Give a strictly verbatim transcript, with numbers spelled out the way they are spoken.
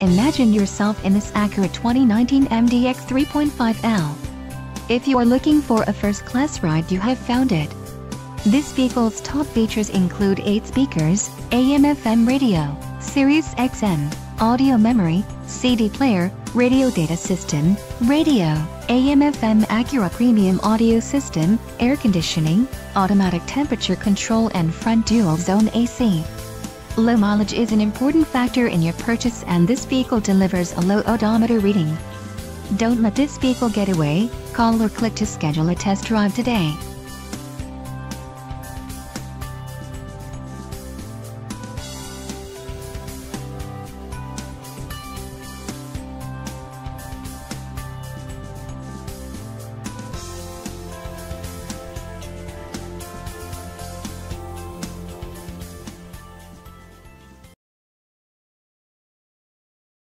Imagine yourself in this Acura twenty nineteen M D X three point five L. If you are looking for a first-class ride, you have found it. This vehicle's top features include eight speakers, A M F M radio, Sirius X M, audio memory, C D player, radio data system, radio, A M F M Acura Premium Audio System, air conditioning, automatic temperature control and front dual-zone A C. Low mileage is an important factor in your purchase, and this vehicle delivers a low odometer reading. Don't let this vehicle get away. Call or click to schedule a test drive today.